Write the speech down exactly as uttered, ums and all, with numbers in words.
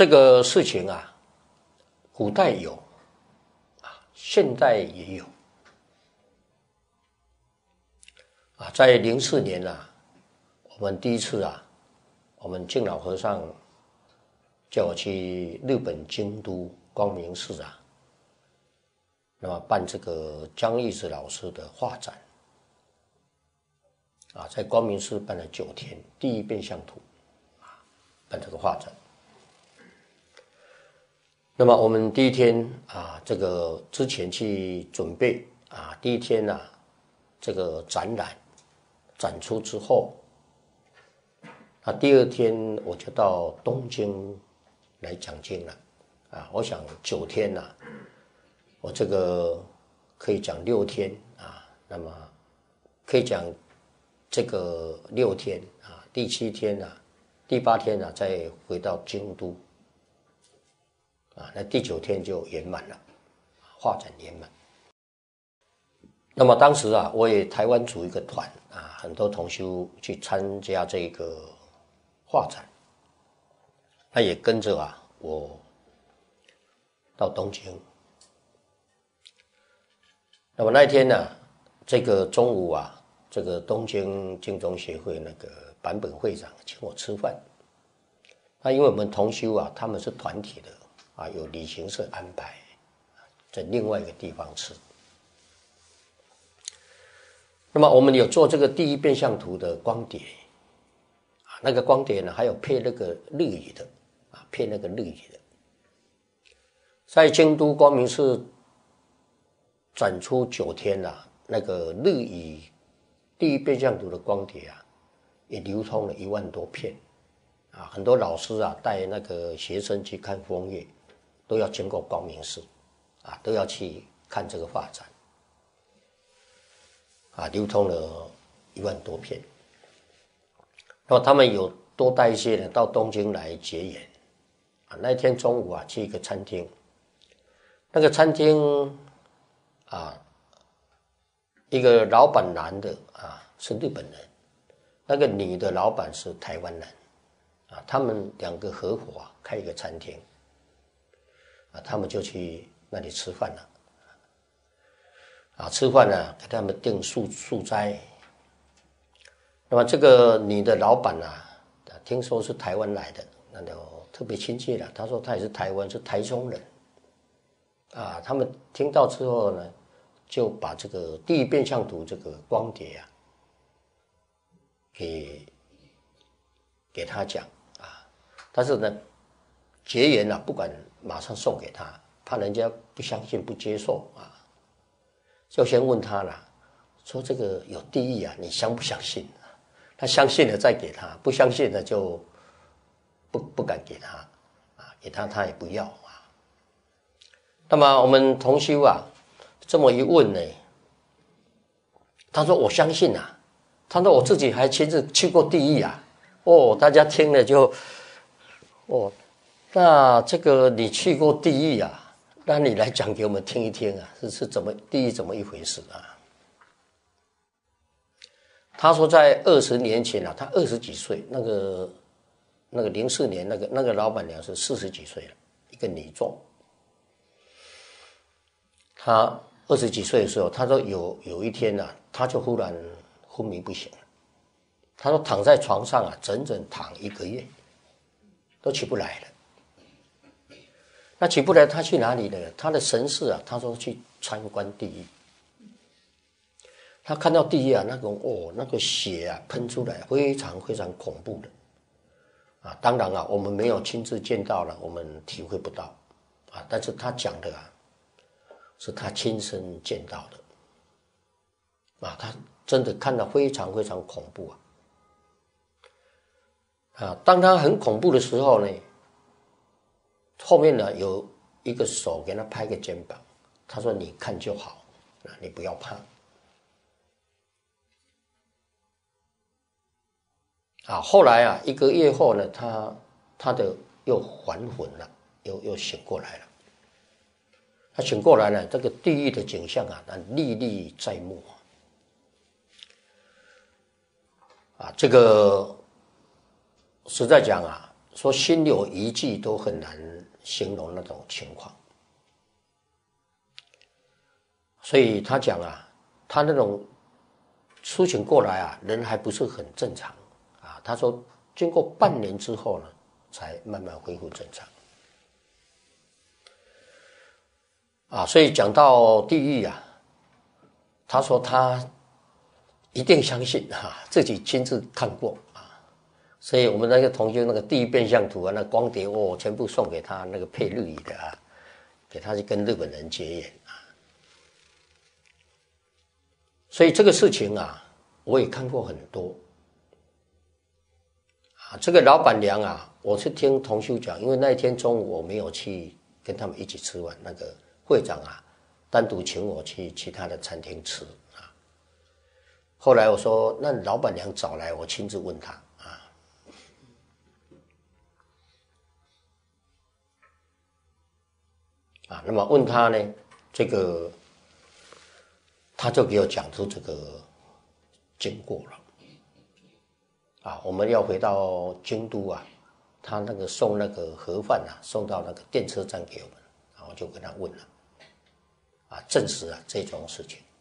这个事情啊，古代有啊，现代也有啊。在零四年啊，我们第一次啊，我们敬老和尚叫我去日本京都光明寺啊，那么办这个江义子老师的画展啊，在光明寺办了九天，第一变相图啊，办这个画展。那么我们第一天啊，这个之前去准备啊，第一天啊，这个展览展出之后，那第二天我就到东京来讲经了啊。我想九天啊，我这个可以讲六天啊，那么可以讲这个六天啊，第七天啊，第八天啊，再回到京都。啊，那第九天就圆满了，画展圆满。那么当时啊，我也台湾组一个团啊，很多同修去参加这个画展，那也跟着啊，我到东京。那么那一天呢，这个中午啊，这个东京净宗协会那个坂本会长请我吃饭。那因为我们同修啊，他们是团体的。啊，有旅行社安排在另外一个地方吃。那么我们有做这个第一变相图的光碟啊，那个光碟呢，还有配那个日语的啊，配那个日语的，在京都光明寺展出九天了、啊，那个日语第一变相图的光碟啊，也流通了一万多片啊，很多老师啊带那个学生去看枫叶。都要经过光明寺，啊，都要去看这个画展，啊，流通了一万多片。那么他们有多带一些人到东京来结缘，啊，那天中午啊去一个餐厅，那个餐厅啊，一个老板男的啊是日本人，那个女的老板是台湾人，啊，他们两个合伙、啊、开一个餐厅。啊，他们就去那里吃饭了。啊，吃饭呢，给他们订素素斋。那么这个女的老板啊，听说是台湾来的，那就特别亲切了。他说他也是台湾，是台中人。啊，他们听到之后呢，就把这个第一变相图这个光碟啊，给给他讲啊，但是呢。结缘啊，不管马上送给他，怕人家不相信不接受啊，就先问他了，说这个有地狱啊，你相不相信？他相信了再给他，不相信了就不不敢给他啊，给他他也不要啊。那么我们同修啊，这么一问呢，他说我相信啊，他说我自己还亲自去过地狱啊，哦，大家听了就哦。那这个你去过地狱啊？那你来讲给我们听一听啊，是是怎么地狱怎么一回事啊？他说在二十年前啊，他二十几岁，那个那个零四年那个那个老板娘是四十几岁了，一个女众。他二十几岁的时候，他说有有一天啊，他就忽然昏迷不醒了。他说躺在床上啊，整整躺一个月，都起不来了。那起不来，他去哪里呢？他的神识啊，他说去参观地狱。他看到地狱啊，那种哦，那个血啊喷出来，非常非常恐怖的啊。当然啊，我们没有亲自见到了，我们体会不到啊。但是他讲的啊，是他亲身见到的啊，他真的看到非常非常恐怖啊。啊，当他很恐怖的时候呢，后面呢有一个手给他拍个肩膀，他说你看就好，你不要怕。啊，后来啊一个月后呢，他他的又还魂了，又又醒过来了。他醒过来了，这个地狱的景象啊，历历在目啊。这个实在讲啊， 说心有余悸都很难形容那种情况。所以他讲啊，他那种苏醒过来啊，人还不是很正常啊。他说，经过半年之后呢，才慢慢恢复正常。啊，所以讲到地狱啊，他说他一定相信啊，自己亲自看过啊。所以我们那个同学那个地狱变相图啊，那光碟哦，全部送给他那个配日语的啊，给他去跟日本人结缘啊。所以这个事情啊，我也看过很多。啊，这个老板娘啊，我是听同修讲，因为那一天中午我没有去跟他们一起吃饭，那个会长啊，单独请我去其他的餐厅吃啊。后来我说，那老板娘找来，我亲自问她啊。啊，那么问她呢，这个他就给我讲出这个经过了。啊，我们要回到京都啊，他那个送那个盒饭啊，送到那个电车站给我们，然后就跟他问了，啊，证实了这种事情。